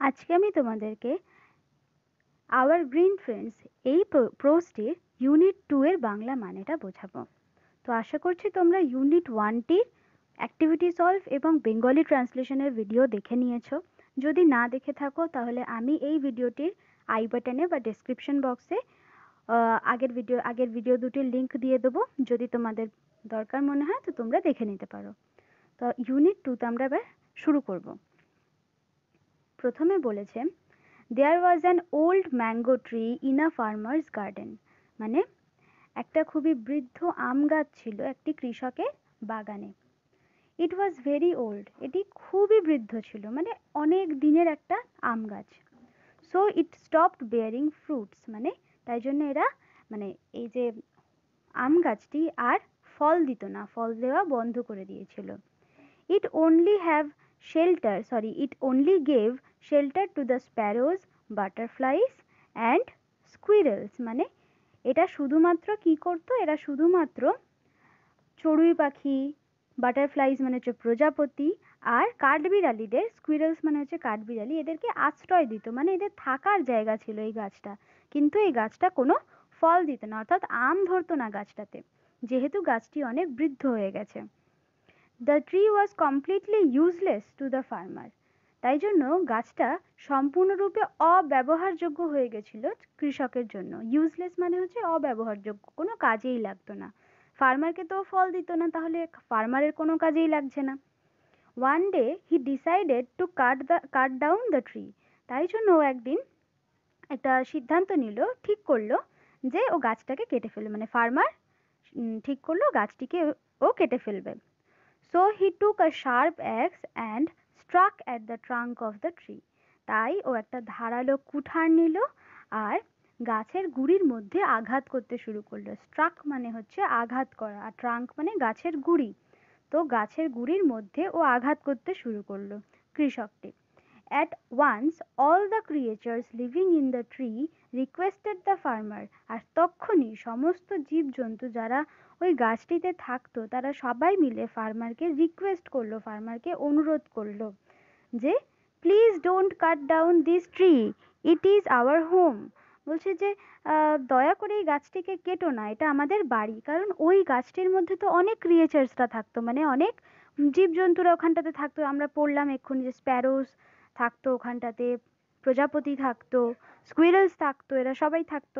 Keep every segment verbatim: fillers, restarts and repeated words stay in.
আজকে আমি তোমাদেরকে আওয়ার গ্রিন ফ্রেন্ডস এই প্রোস্টের ইউনিট টু এর বাংলা মানেটা বোঝাবো। তো আশা করছি তোমরা ইউনিট ওয়ানটির অ্যাক্টিভিটি সলভ এবং বেঙ্গলি ট্রান্সলেশনের ভিডিও দেখে নিয়েছো। যদি না দেখে থাকো তাহলে আমি এই ভিডিওটির আই বাটনে বা ডেসক্রিপশন বক্সে আগের ভিডিও আগের ভিডিও দুটির লিঙ্ক দিয়ে দেবো। যদি তোমাদের দরকার মনে হয় তো তোমরা দেখে নিতে পারো। তো ইউনিট টুতে আমরা এবার শুরু করব। প্রথমে বলেছে there was an old mango tree in a farmer's garden, মানে একটা খুবই বৃদ্ধ আম গাছ ছিল একটি কৃষকের বাগানে। ইট ওয়াজ ভেরি ওল্ড, এটি খুবই বৃদ্ধ ছিল, মানে অনেক দিনের একটা আম গাছ। So it stopped bearing fruits, মানে তাই জন্য এরা মানে এই যে আম গাছটি আর ফল দিত না, ফল দেওয়া বন্ধ করে দিয়েছিল। It only have shelter, sorry, it only gave shelter to the sparrows, butterflies and squirrels, মানে এটা শুধুমাত্র কি করতো, এরা শুধুমাত্র চড়ুই পাখি, বাটারফ্লাইজ মানে হচ্ছে প্রজাপতি, আর কাঠবিড়ালিদের, স্কুইরেলস মানে হচ্ছে কাঠবিড়ালি, এদেরকে আশ্রয় দিত, মানে এদের থাকার জায়গা ছিল এই গাছটা। কিন্তু এই গাছটা কোনো ফল দিত না, অর্থাৎ আম ধরতো না গাছটাতে, যেহেতু গাছটি অনেক বৃদ্ধ হয়ে গেছে। The tree was completely useless to the farmer, তাই জন্য গাছটা সম্পূর্ণরূপে অব্যবহারযোগ্য হয়ে গেছিল কৃষকের জন্য। ইউজলেস মানে হচ্ছে অব্যবহারযোগ্য, কোনো কাজেই লাগতো না। ফার্মারকে তো ফল দিত না, তাহলে ফার্মারের কোনো কাজেই লাগছে না। One day he decided to cut the cut down the tree, তাই জন্য ও একদিন একটা সিদ্ধান্ত নিল, ঠিক করলো যে ও গাছটাকে কেটে ফেলবে, মানে ফার্মার ঠিক করলো গাছটিকে ও কেটে ফেলবে। So he took a sharp axe and struck at the trunk of the tree. তাই ও একটা ধারালো কুঠার নিল আর গাছের গুড়ির মধ্যে আঘাত করতে শুরু করলো। স্ট্রাক মানে হচ্ছে আঘাত করা, আর ট্রাঙ্ক মানে গাছের গুড়ি। তো গাছের গুড়ির মধ্যে ও আঘাত করতে শুরু করলো কৃষকটি। At once all the creatures living in the tree requested the farmer, আর তক্ষুনি সমস্ত জীবজন্তু যারা ওই গাছটিতে থাকতো তারা সবাই মিলে ফার্মারকে রিকোয়েস্ট করলো, ফার্মারকে অনুরোধ করলো যে please don't cut down this tree, it is our home. বলছে যে দয়া করে এই গাছটিকে কেটো না, এটা আমাদের বাড়ি। কারণ ওই গাছটির মধ্যে তো অনেক ক্রিয়েচার্সরা থাকতো, মানে অনেক জীবজন্তুরা ওখানটাতে থাকতো। আমরা পড়লাম এক্ষুনি যে স্প্যারোস থাকতো ওখানটাতে, প্রজাপতি থাকতো, স্কুইরেলস থাকতো, এরা সবাই থাকতো।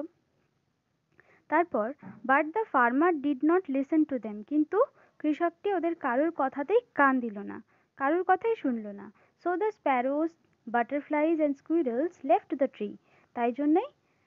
তারপর but the farmer did not listen to them, কিন্তু কৃষকটি ওদের কারোর কথাতেই কান দিল না, কারোর কথাই শুনলো না। So the sparrows, butterflies and squirrels left the tree, তাই জন্যই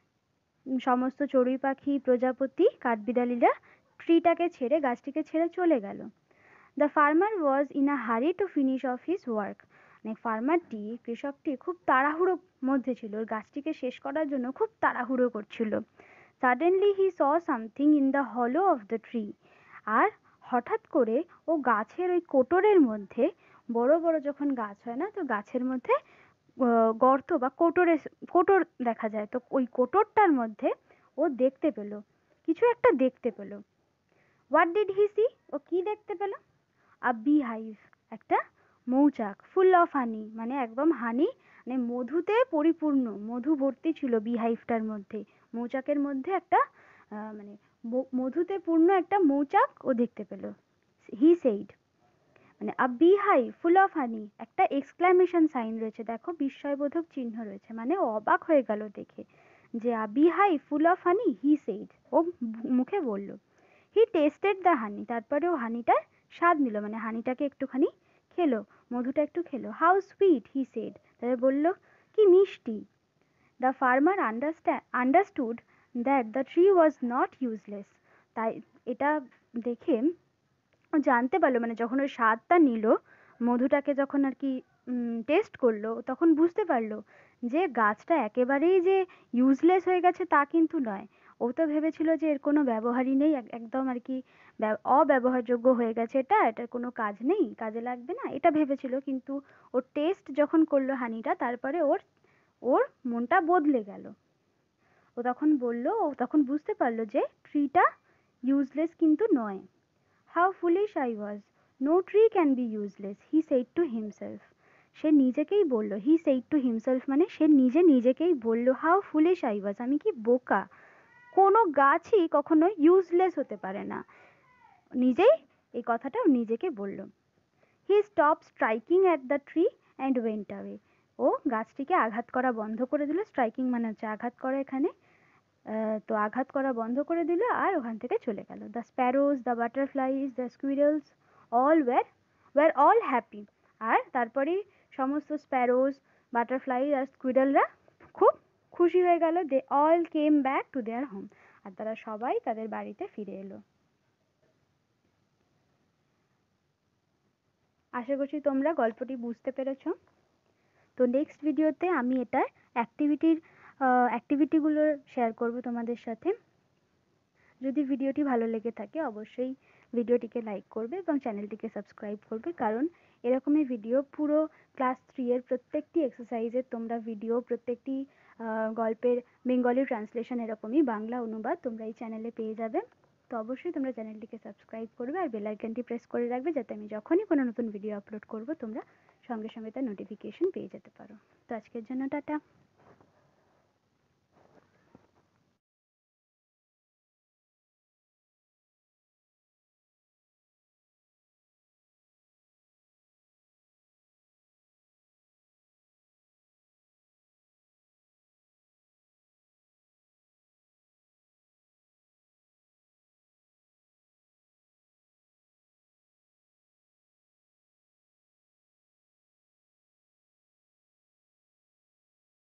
সমস্ত চড়ুই পাখি, প্রজাপতি, কাঠবিড়ালিরা ট্রিটাকে ছেড়ে, গাছটিকে ছেড়ে চলে গেল। The farmer was in a hurry to finish off his work, মানে ফার্মারটি, কৃষকটি খুব তাড়াহুড়োর মধ্যে ছিল, গাছটিকে শেষ করার জন্য খুব তাড়াহুড়ো করছিল। Suddenly he saw something in the hollow of the tree, আর হঠাৎ করে ও গাছের ওই কোটরের মধ্যে, বড় বড় যখন গাছ হয় না, তো গাছের মধ্যে গর্ত বা কোটরে কোটর দেখা যায়, তো ওই কোটরটার মধ্যে ও দেখতে পেল, কিছু একটা দেখতে পেল। হোয়াট ডিড হি সি, ও কি দেখতে পেল? আ বি হাইভ, একটা মৌচাক, ফুল অফ হানি, মানে একদম হানি মানে মধুতে পরিপূর্ণ, মধু ভর্তি ছিল বি হাইভটার মধ্যে, মৌচাকের মধ্যে একটা মানে মধুতে পূর্ণ একটা মৌচাক ও দেখতে পেল। হি সেইড, মানে a beehive full of honey, একটা এক্সক্লামেশন সাইন রয়েছে, দেখো বিস্ময়বোধক চিহ্ন রয়েছে, মানে ও অবাক হয়ে গেল দেখে যে a beehive full of honey, he said, ও মুখে বলল। হি টেস্টেড দ্য হানি, তারপরে ও হানিটার স্বাদ নিল, মানে হানিটাকে একটুখানি খেলো, মধুটা একটু খেলো। হাউ সুইট, হি সেড, তারপরে বলল কি মিষ্টি। The farmer understand understood that the tree was not useless, তাই এটা দেখে ও জানতে পারলো, মানে যখন ওই স্বাদটা নিল, মধুটাকে যখন আর কি টেস্ট করলো, তখন বুঝতে পারলো যে গাছটা একেবারেই যে ইউজলেস হয়ে গেছে তা কিন্তু নয়। ও তো ভেবেছিল যে এর কোনো ব্যবহারই নেই, একদম আর কি অব্যবহারযোগ্য হয়ে গেছে, এটা এটার কোনো কাজ নেই, কাজে লাগবে না, এটা ভেবেছিল। কিন্তু ওর টেস্ট যখন করলো হানিটা, তারপরে ওর ওর মনটা বদলে গেল। ও তখন বলল, ও তখন বুঝতে পারলো যে ট্রিটা ইউজলেস কিন্তু নয়। How foolish I was! No tree can be useless, he said to himself. সে নিজেকেই বলল, হি সেইড টু হিমসেলফ মানে সে নিজে নিজেকেই বলল, হাউ ফুলিশ আই ওয়াজ, আমি কি বোকা। কোনো গাছই কখনো ইউজলেস হতে পারে না। নিজেই এই কথাটা নিজেকে বলল। He stop striking at the tree and went away. ও গাছটিকে আঘাত করা বন্ধ করে দিল। স্ট্রাইকিং মানে হচ্ছে আঘাত করা এখানে। তো আঘাত করা বন্ধ করে দিল আর ওখান থেকে চলে গেল। The sparrows, the butterflies, the squirrels all were were all happy. আর তারপরে সমস্ত স্প্যারোজ, বাটারফ্লাই আর স্কুইরেলরা খুব খুশি হয়ে গেল। They all came back to their home. আর তারা সবাই তাদের বাড়িতে ফিরে এলো। আশা করছি তোমরা গল্পটি বুঝতে পেরেছো। তো নেক্সট ভিডিওতে আমি এটার অ্যাক্টিভিটির অ্যাক্টিভিটিগুলো শেয়ার করব তোমাদের সাথে। যদি ভিডিওটি ভালো লেগে থাকে অবশ্যই ভিডিওটিকে লাইক করবে এবং চ্যানেলটিকে সাবস্ক্রাইব করবে, কারণ এরকমই ভিডিও পুরো ক্লাস থ্রি এর প্রত্যেকটি এক্সারসাইজের তোমরা ভিডিও, প্রত্যেকটি গল্পের বেঙ্গলি ট্রান্সলেশন, এরকমই বাংলা অনুবাদ তোমরা এই চ্যানেলে পেয়ে যাবে। তো অবশ্যই তোমরা চ্যানেলটিকে সাবস্ক্রাইব করবে আর বেল আইকনটি প্রেস করে রাখবে, যাতে আমি যখনই কোনো নতুন ভিডিও আপলোড করব তোমরা সঙ্গে সঙ্গে তার নোটিফিকেশন পেয়ে যেতে পারো। তো আজকের জন্য টাটা।